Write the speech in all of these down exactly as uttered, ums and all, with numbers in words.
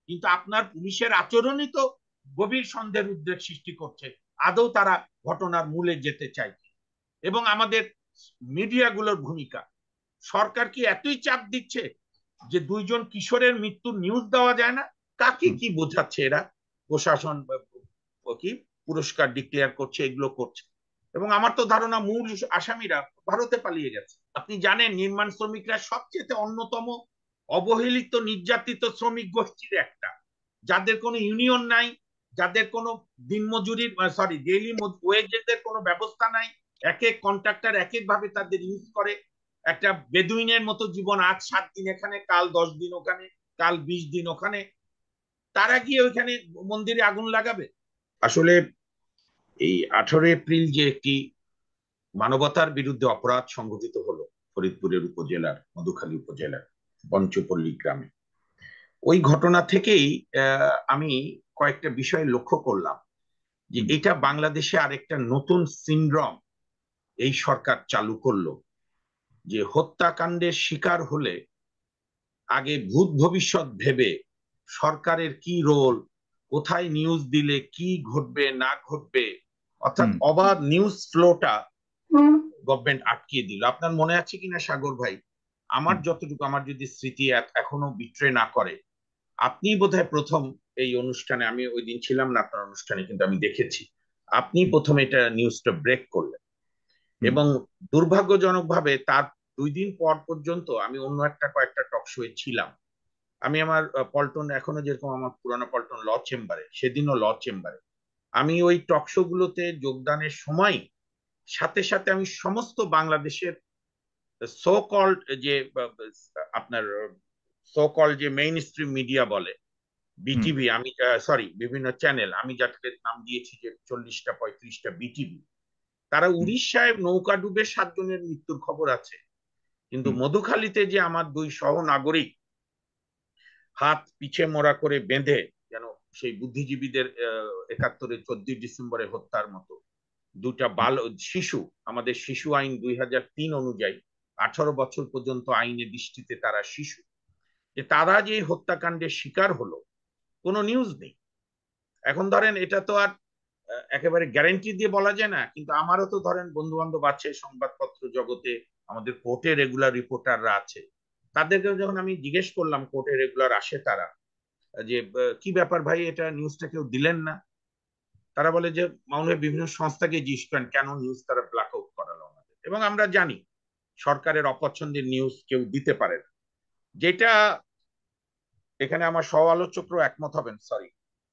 কিন্তু আপনার পুলিশের আচরণই তো গভীর সন্দেহের উদ্বেগ সৃষ্টি করছে আদৌ তারা ঘটনার মূলে যেতে চাইছে। এবং আমাদের মিডিয়াগুলোর ভূমিকা, সরকার কি এতই চাপ দিচ্ছে যে দুইজন কিশোরের মৃত্যুর নিউজ দেওয়া যায় না? কাকে কি বোঝাচ্ছে এরা? প্রশাসন কি পুরস্কার ডিক্লেয়ার করছে, এগুলো করছে। এবং আমার তো ধারণা মূল আসামিরা ভারতে পালিয়ে গেছে। আপনি জানেন নির্মাণ শ্রমিকরা সবচেয়ে অন্যতম অবহেলিত নির্যাতিত শ্রমিক গোষ্ঠীর একটা, যাদের কোনো ইউনিয়ন নাই, যাদের কোনো দিনমজুরির সরি ডেইলি ওয়েজের কোনো ব্যবস্থা নাই। এক এক কন্ট্রাক্টর এক এক ভাবে তাদের ইউজ করে। একটা বেদুইনের মতো জীবন, আজ সাত দিন এখানে, কাল দশ দিন ওখানে, কাল বিশ দিন ওখানে। তারা গিয়ে ওইখানে মন্দিরে আগুন লাগাবে? আসলে এই আঠারো এপ্রিল যে একটি মানবতার বিরুদ্ধে অপরাধ সংঘটিত হলো ফরিদপুরের উপজেলার মধুখালী উপজেলার পঞ্চপল্লী গ্রামে, ওই ঘটনা থেকেই আমি কয়েকটা বিষয় লক্ষ্য করলাম যে এটা বাংলাদেশে আরেকটা নতুন সিনড্রোম এই সরকার চালু করলো, যে হত্যাকাণ্ডের শিকার হলে আগে ভূত ভবিষ্যৎ ভেবে সরকারের কি রোল, কোথায় নিউজ দিলে কি ঘটবে না ঘটবে, অর্থাৎ অবাধ নিউজ ফ্লোটা গভর্নমেন্ট আটকিয়ে দিল। আপনার মনে আছে কিনা সাগর ভাই, আমার যতটুকু, আমার যদি স্মৃতি এখনো বিট্রে না করে, আপনি বোধহয় প্রথম এই অনুষ্ঠানে, আমি ওই দিন ছিলাম না আপনার অনুষ্ঠানে, কিন্তু আমি দেখেছি আপনি প্রথম এটা নিউজটা ব্রেক করলেন। এবং দুর্ভাগ্যজনক ভাবে তার দুই দিন পর পর্যন্ত আমি অন্য একটা কয়েকটা টক শোয়ে ছিলাম। আমি আমার পল্টন, এখনো যেরকম আমার পুরানো পল্টন ল চেম্বারে, সেদিনও ল চেম্বারে আমি ওই টক শো গুলোতে যোগদানের সময় সাথে সাথে আমি সমস্ত বাংলাদেশের সো কল্ড যে আপনার সো কল্ড যে মেইন স্ট্রিম মিডিয়া বলে, বিটিভি, আমি সরি বিভিন্ন চ্যানেল, আমি যাকে নাম দিয়েছি যে চল্লিশটা পঁয়ত্রিশটা বিটিভি, তারা উড়িষ্যায় নৌকা ডুবে সাতজনের মৃত্যুর খবর আছে, কিন্তু মধুখালীতে যে আমার দুই সহ নাগরিক হাত পিছে মোড়া করে বেঁধে, যেন সেই বুদ্ধিজীবীদের একাত্তরের চোদ্দই ডিসেম্বরে হত্যার মতো দুটা বাল শিশু, আমাদের শিশু আইন দুই হাজার তিন অনুযায়ী আঠারো বছর পর্যন্ত আইনের দৃষ্টিতে তারা শিশু, যে তারা যে হত্যাকাণ্ডের শিকার হলো, কোনো নিউজ নেই। এখন ধরেন এটা তো আর একেবারে গ্যারেন্টি দিয়ে বলা যায় না, কিন্তু আমারও তো ধরেন বন্ধু বান্ধব আছে সংবাদপত্র জগতে, আমাদের কোর্টে রেগুলার রিপোর্টাররা আছে, তাদেরকে যখন আমি জিজ্ঞেস করলাম, কোর্টে রেগুলার আসে তারা, যে কি ব্যাপার ভাই, এটা নিউজটা কেউ দিলেন না? তারা বলে যে মামুনের বিভিন্ন সংস্থাকে জিজ্ঞেস করেন কেন নিউজ তারা ব্ল্যাক আউট করালো আমাদের। এবং আমরা জানি সরকারের অপছন্দের নিউজ কেউ দিতে পারে না, যেটা এখানে আমার সহ আলোচকরা একমত হবেন। সরি,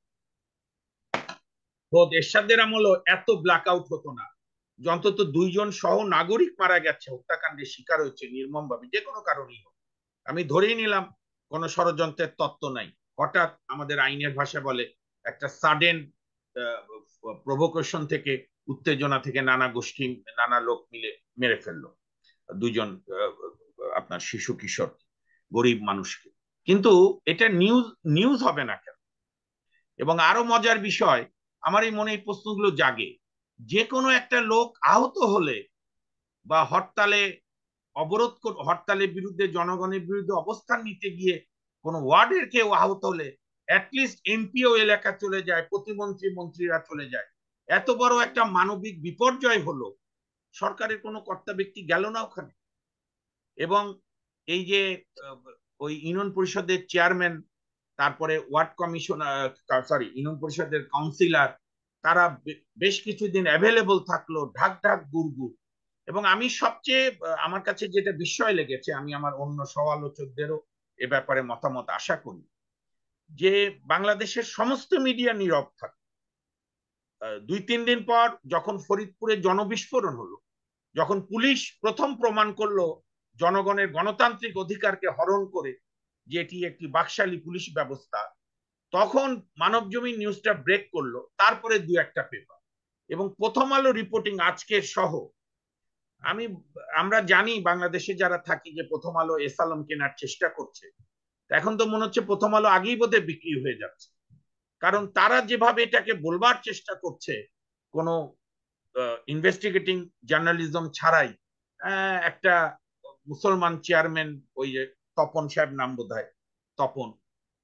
এরশাদের আমলও এত ব্ল্যাক আউট হতো না, অন্তত দুইজন সহ নাগরিক মারা গেছে, হত্যাকাণ্ডের শিকার হয়েছে নির্মম ভাবে, যে কোনো কারণেই হোক। আমি ধরেই নিলাম কোন ষড়যন্ত্রের তত্ত্ব নাই, হঠাৎ আমাদের আইনের ভাষা বলে একটা সাডেন প্রভোকেশন থেকে, উত্তেজনা থেকে নানা গোষ্ঠী নানা লোক মিলে মেরে ফেললো দুইজন আপনার শিশু কিশোর গরিব মানুষকে। কিন্তু এটা নিউজ নিউজ হবে না কেন? এবং আরো মজার বিষয়, আমার এই মনে এই প্রশ্নগুলো জাগে, যে কোনো একটা লোক আহত হলে বা হরতালে অবরোধ, হরতালের বিরুদ্ধে জনগণের বিরুদ্ধে অবস্থান নিতে গিয়ে কোন ওয়ার্ডের কেউ আহত হলে অ্যাটলিস্ট এমপিও এলাকা চলে যায়, প্রতিমন্ত্রী মন্ত্রীরা চলে যায়। এত বড় একটা মানবিক বিপর্যয় হলো, সরকারের কোনো কর্তা ব্যক্তি গেল না ওখানে। এবং এই যে ওই ইউনিয়ন পরিষদের চেয়ারম্যান, তারপরে ওয়ার্ড কমিশনার, সরি ইউনিয়ন পরিষদের কাউন্সিলর, তারা বেশ কিছুদিন অ্যাভেলেবল থাকলো, ঢাক ঢাক গুড়গুড়। এবং আমি সবচেয়ে আমার কাছে যেটা বিস্ময় লেগেছে, আমি আমার অন্য সহ আলোচকদেরও এ ব্যাপারে মতামত আশা করি, যে বাংলাদেশের সমস্ত মিডিয়া নীরব থাকে। দুই তিন দিন পর যখন ফরিদপুরে জনবিস্ফোরণ হলো, যখন পুলিশ প্রথম প্রমাণ করলো জনগণের গণতান্ত্রিক অধিকারকে হরণ করে যে এটি একটি বাকশালী পুলিশ ব্যবস্থা, তখন মানবজমিন নিউজটা ব্রেক করলো, তারপরে দু একটা পেপার এবং প্রথম আলো রিপোর্টিং আজকের সহ। আমি আমরা জানি বাংলাদেশে যারা থাকি যে প্রথম আলো এস আলম কেনার চেষ্টা করছে, এখন তো মনে হচ্ছে প্রথম আলো আগেই বোধহয় বিক্রি হয়ে যাচ্ছে, কারণ তারা যেভাবে এটাকে বলবার চেষ্টা করছে, কোনো ইনভেস্টিগেটিং জার্নালিজম ছাড়াই, একটা মুসলমান চেয়ারম্যান, ওই যে তপন সাহেব নাম বোধ হয়, তপন,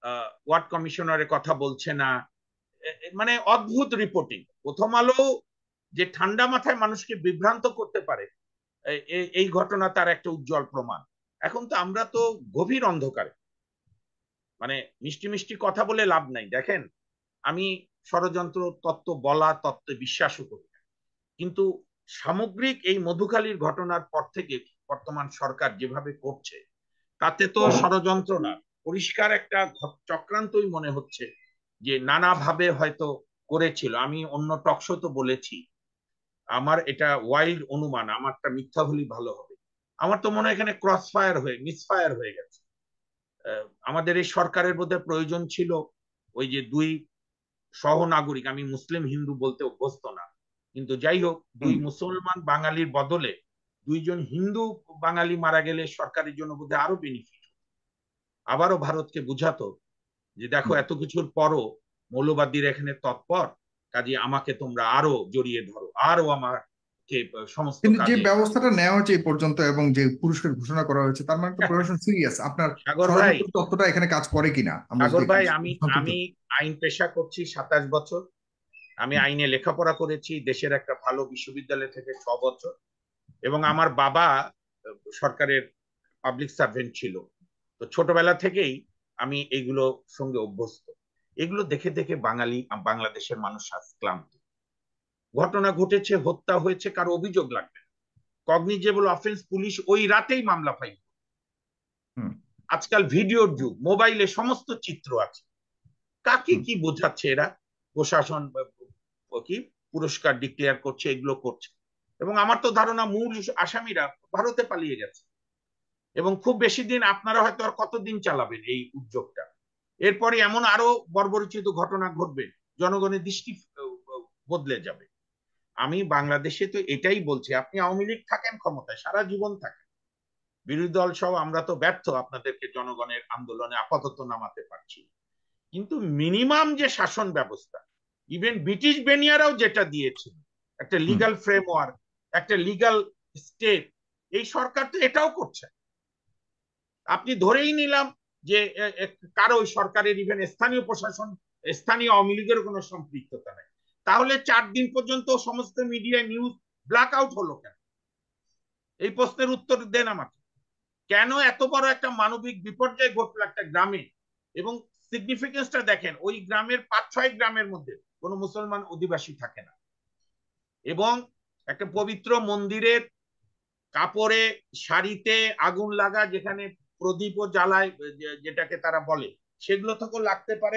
ওয়ার্ড কমিশনারের কথা বলছে না, মানে অদ্ভুত রিপোর্টিং। প্রথম আলো যে ঠান্ডা মাথায় মানুষকে বিভ্রান্ত করতে পারে, এই ঘটনা তার একটা উজ্জ্বল প্রমাণ। এখন তো আমরা তো গভীর অন্ধকারে, মানে মিষ্টি মিষ্টি কথা বলে লাভ নাই। দেখেন, আমি ষড়যন্ত্র তত্ত্ব বলা তত্ত্বে বিশ্বাসও করি, কিন্তু সামগ্রিক এই মধুখালীর ঘটনার পর থেকে বর্তমান সরকার যেভাবে করছে, তাতে তো ষড়যন্ত্র না, পরিষ্কার একটা চক্রান্তই মনে হচ্ছে, যে নানাভাবে হয়তো করেছিল। আমি অন্য টকশো তো বলেছি, আমার এটা ওয়াইল্ড অনুমান, আমারটা মিথ্যা হলেই ভালো হবে। আমার তো মনে হয় এখানে ক্রস ফায়ার হয়ে মিসফায়ার হয়ে গেছে। আমাদের এই সরকারের বোধহয় প্রয়োজন ছিল ওই যে দুই সহনাগরিক, আমি মুসলিম হিন্দু বলতে অভ্যস্ত না, কিন্তু যাই হোক, দুই মুসলমান বাঙালির বদলে দুইজন হিন্দু বাঙালি মারা গেলে সরকারের জন্য বোধহয় আরো বেনিফিট। আবারও ভারতকে বুঝাতো যে দেখো, এত কিছুর পরও মৌলবাদীর এখানে তৎপর, কাজে আমাকে তোমরা আরো জড়িয়ে ধরো, আরো আমাকে সমস্ত কাজে। যে ব্যবস্থাটা নেওয়া হয়েছে এই পর্যন্ত এবং যে পুরস্কার ঘোষণা করা হয়েছে, তার মানে তো প্রশাসন সিরিয়াস। আপনার সাগর ভাই, ষড়যন্ত্র তত্ত্বটা এখানে কাজ করে কিনা আমরা সাগর ভাই, আমি দেখি। আমি আইন পেশা করছি সাতাশ বছর, আমি আইনে লেখাপড়া করেছি দেশের একটা ভালো বিশ্ববিদ্যালয় থেকে ছ বছর, এবং আমার বাবা সরকারের পাবলিক সার্ভেন্ট ছিল। তো ছোটবেলা থেকেই আমি এইগুলো সঙ্গে অভ্যস্ত। এগুলো দেখে দেখে বাঙালি বাংলাদেশের মানুষ আজ ক্লান্ত। ঘটনা ঘটেছে, হত্যা হয়েছে, কারো অভিযোগ লাগবে, কগনিজেবল অফেন্স, পুলিশ ওই রাতেই মামলা ফাইল। আজকাল ভিডিওর যুগ, মোবাইলে সমস্ত চিত্র আছে। কাকে কি বোঝাচ্ছে এরা? প্রশাসন কি পুরস্কার ডিক্লেয়ার করছে, এগুলো করছে, এবং আমার তো ধারণা মূল আসামিরা ভারতে পালিয়ে গেছে। এবং খুব বেশি দিন আপনারা হয়তো আর কতদিন চালাবেন এই উদ্যোগটা? এরপরে এমন আরো বর্বরচিত ঘটনা ঘটবে, জনগণের দৃষ্টি বদলে যাবে। আমি বাংলাদেশে তো এটাই বলছি, আপনি আওয়ামী লীগ থাকেন ক্ষমতায়, সারা জীবন থাকেন, বিরোধী দল সহ আমরা তো ব্যর্থ আপনাদেরকে জনগণের আন্দোলনে আপাতত নামাতে পারছি, কিন্তু মিনিমাম যে শাসন ব্যবস্থা, ইভেন ব্রিটিশ বেনিয়ারাও যেটা দিয়েছিল, একটা লিগাল ফ্রেমওয়ার্ক, একটা লিগাল স্টেপ, এই সরকার তো এটাও করছে। আপনি ধরেই নিলাম যে কারো সরকারের ইভেন স্থানীয় প্রশাসন, স্থানীয় আওয়ামী লীগের কোনো সম্পৃক্ততা নেই, তাহলে চার দিন পর্যন্ত সমস্ত মিডিয়া নিউজ ব্ল্যাক আউট হলো কেন? এই প্রশ্নের উত্তর দেন আমাকে। কেন এত বড় একটা মানবিক বিপর্যয় ঘটলো একটা গ্রামে? এবং সিগনিফিকেন্সটা দেখেন, ওই গ্রামের পাঁচ ছয় গ্রামের মধ্যে কোনো মুসলমান অধিবাসী থাকে না, এবং একটা পবিত্র মন্দিরের কাপড়ে শাড়িতে আগুন লাগা, যেখানে প্রদীপ ও জ্বালায়, যেটাকে তারা বলে, সেগুলো থেকে লাগতে পারে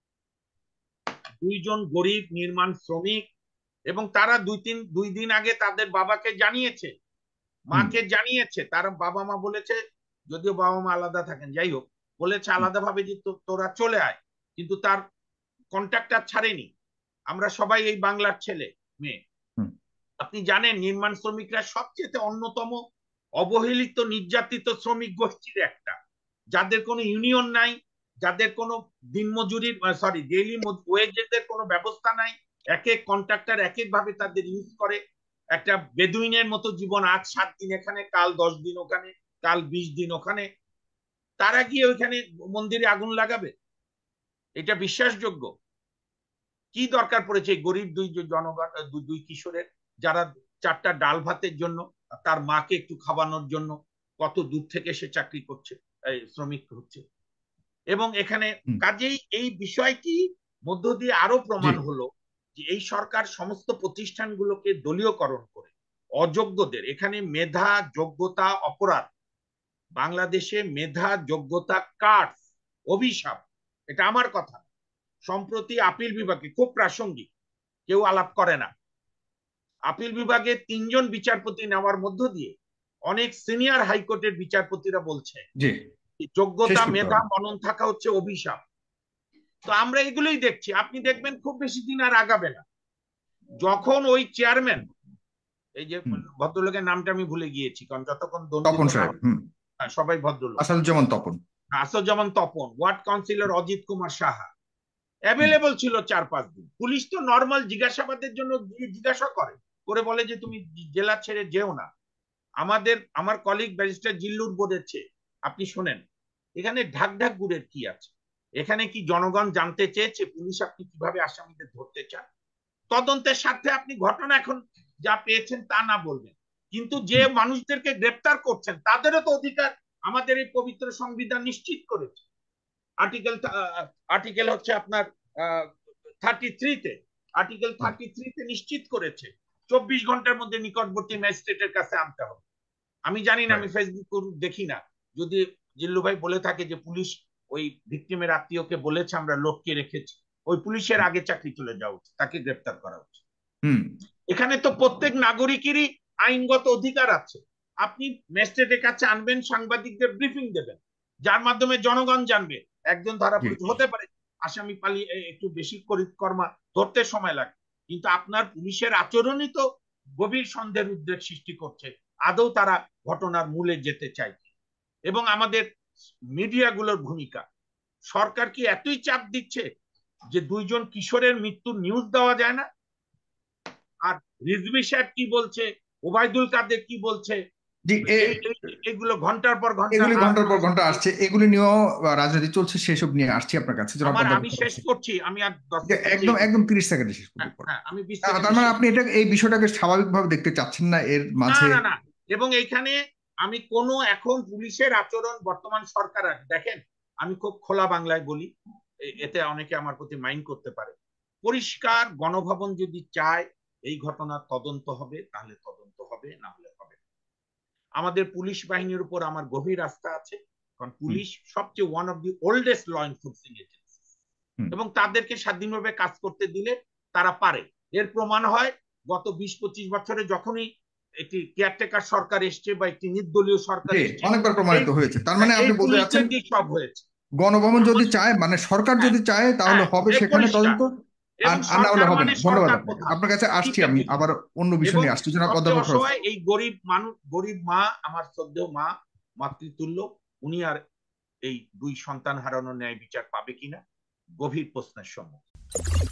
দুইজন গরিব নির্মাণ শ্রমিক, এবং তারা দুই তিন দুই দিন আগে তাদের বাবাকে জানিয়েছে, মাকে জানিয়েছে, তার বাবা মা বলেছে, যদিও বাবা মা আলাদা থাকেন, যাই হোক, বলেছে আলাদাভাবে যে তোরা চলে আয়, কিন্তু তার কন্ট্রাক্টর ছাড়েনি। আমরা সবাই এই বাংলার ছেলে মেয়ে। আপনি জানেন, নির্মাণ শ্রমিকরা সবচেয়ে অন্যতম অবহেলিত নির্যাতিত শ্রমিক গোষ্ঠীর একটা, যাদের কোনো ইউনিয়ন নাই, যাদের কোনো দিনমজুরির সরি ডেইলি ওয়েজের কোনো ব্যবস্থা নাই, এক এক কন্ট্রাক্টর এক এক ভাবে তাদের ইউজ করে, একটা বেদুইনের মতো জীবন, আজ সাত দিন এখানে, কাল দশ দিন ওখানে, কাল বিশ দিন ওখানে, তারা গিয়ে ওইখানে মন্দিরে আগুন লাগাবে? এটা বিশ্বাসযোগ্য? কি দরকার পড়েছে এই গরিব দুই জনগণ, দুই কিশোরের, যারা চারটা ডাল ভাতের জন্য, তার মাকে একটু খাওয়ানোর জন্য কত দূর থেকে সে চাকরি করছে, শ্রমিক হচ্ছে। এবং এখানে কাজেই এই বিষয়টি মধ্য দিয়ে আরো প্রমাণ হলো যে এই সরকার সমস্ত প্রতিষ্ঠানগুলোকে দলীয়করণ করে অযোগ্যদের, এখানে মেধা যোগ্যতা অপরাধ, বাংলাদেশে মেধা যোগ্যতা কার্ড অভিশাপ, এটা আমার কথা। সম্প্রতি আপিল বিভাগে খুব প্রাসঙ্গিক, কেউ আলাপ করে না, আপিল বিভাগে তিনজন বিচারপতি নেওয়ার মধ্য দিয়ে অনেক সিনিয়র হাইকোর্টের বিচারপতিরা বলছে যোগ্যতা মেধা মনন থাকা হচ্ছে অভিশাপ। তো আমরা এগুলোই দেখছি। আপনি দেখবেন খুব বেশি দিন আর আগাবে না, যখন ওই চেয়ারম্যান, এই যে ভদ্রলোকের নামটা আমি ভুলে গিয়েছি, কারণ যতক্ষণ সবাই ভদ্রলোক, Asaduzzaman Tapan, Asaduzzaman Tapan, ward councillor Ajit Kumar Saha available ছিল চার পাঁচ দিন। পুলিশ তো নর্মাল জিজ্ঞাসাবাদের জন্য জিজ্ঞাসা করে, করে বলে যে তুমি জেলা ছেড়ে যেও না। আমাদের আমার কলিগ ব্যারিস্টার জিল্লুর বলেছে, আপনি শোনেন, এখানে ঢাক ঢাক গুড়ের কি আছে? এখানে কি জনগণ জানতে চেয়েছে পুলিশ আপনি কিভাবে আসামিদের ধরতে চান? তদন্তের স্বার্থে আপনি ঘটনা এখন যা পেয়েছেন তা না বলবেন, কিন্তু যে মানুষদেরকে গ্রেপ্তার করছেন তাদেরও তো অধিকার আমাদের এই পবিত্র সংবিধান নিশ্চিত করেছে। আর্টিকেল আর্টিকেল হচ্ছে আপনার থার্টি থ্রিতে আর্টিকেল থার্টি থ্রিতে নিশ্চিত করেছে চব্বিশ ঘন্টার মধ্যে নিকটবর্তী ম্যাজিস্ট্রেটের কাছে আনতে হবে। আমি জানি না, আমি ফেসবুক দেখি না, যদি জিল্লু ভাই বলে থাকে যে পুলিশ ওই ভিকটিমের আত্মীয়কে বলেছে আমরা লোককে রেখেছি, ওই পুলিশের আগে চাকরি চলে যাওয়া উচিত, তাকে গ্রেপ্তার করা উচিত। এখানে তো প্রত্যেক নাগরিকেরই আইনগত অধিকার আছে। আপনি ম্যাজিস্ট্রেটের কাছে আনবেন, সাংবাদিকদের ব্রিফিং দেবেন, যার মাধ্যমে জনগণ জানবে একজন ধরা পড়েছে। হতে পারে আসামি পালিয়ে একটু বেশি কর্মা ধরতে সময় লাগে, কিন্তু আপনার পুলিশের আচরণই তো গভীর সন্দেহের উদ্বেগ সৃষ্টি করছে আদৌ তারা ঘটনার মূলে যেতে চাইছে। এবং আমাদের মিডিয়াগুলোর ভূমিকা, সরকার কি এতই চাপ দিচ্ছে যে দুইজন কিশোরের মৃত্যুর নিউজ দেওয়া যায় না? আর রিজভী সাহেব কি বলছে, ওবায়দুল কাদের কি বলছে, এগুলো ঘন্টার পর ঘন্টা এগুলি ঘন্টার পর ঘন্টা আসছে, এগুলি নিয়েও রাজনীতি চলছে, সেসব নিয়ে আসছি আপনার কাছে। আমি শেষ করছি, আমি আর একদম একদম তিরিশ সেকেন্ডে শেষ করব। তার মানে আপনি এটা এই বিষয়টাকে স্বাভাবিকভাবে দেখতে চাচ্ছেন না এর মাঝে? না না, এবং এইখানে আমি কোনো এখন পুলিশের আচরণ বর্তমান সরকার, দেখেন আমি খুব খোলা বাংলায় বলি, এতে অনেকে আমার প্রতি মাইন্ড করতে পারে। পরিষ্কার গণভবন যদি চায় এই ঘটনার তদন্ত হবে, তাহলে তদন্ত হবে, না হলে হবে। আমাদের পুলিশ বাহিনীর উপর আমার গভীর আস্থা আছে, কারণ পুলিশ সবচেয়ে one of the oldest law enforcing agency, এবং তাদেরকে স্বাধীনভাবে কাজ করতে দিলে তারা পারে। এর প্রমাণ হয় গত বিশ পঁচিশ বছরে যখনই একটি কেয়ারটেকার সরকার এসছে বা একটি নির্দলীয় সরকার এসছে, অনেকবার প্রমাণিত হয়েছে। তার মানে আপনি বলতে চাচ্ছেন সব হয়েছে। গণভবন যদি চায়, মানে সরকার যদি চায়, তাহলে হবে সেখানে তদন্ত, আর না হলে হবে না। ধন্যবাদ আপনার কাছে। আসছি আমি আবার অন্য বিষয় নিয়ে আসছি। জনাব অধ্যাপক এই গরিব মানুষ, গরিব মা, আমার শ্রদ্ধেয় মা, মাতৃতুল্য, উনি আর এই দুই সন্তান হারানোর ন্যায় বিচার পাবে কিনা গভীর প্রশ্নের সম্মুখীন।